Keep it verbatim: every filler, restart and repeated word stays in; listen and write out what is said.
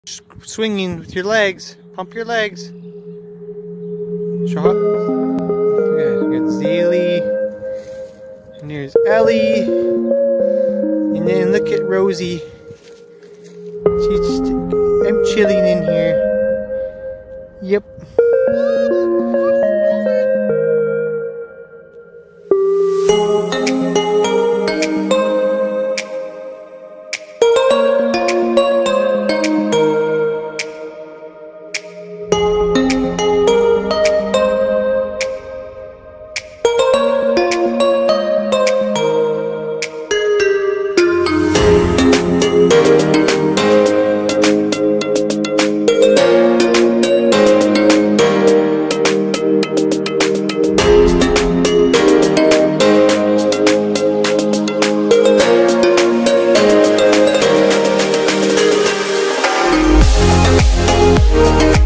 swinging with your legs. Pump your legs. Show up. Good. We got Zaylee. And there's Ellie. And then look at Rosie. She's just, I'm chilling in here. Yep. We'll be right back.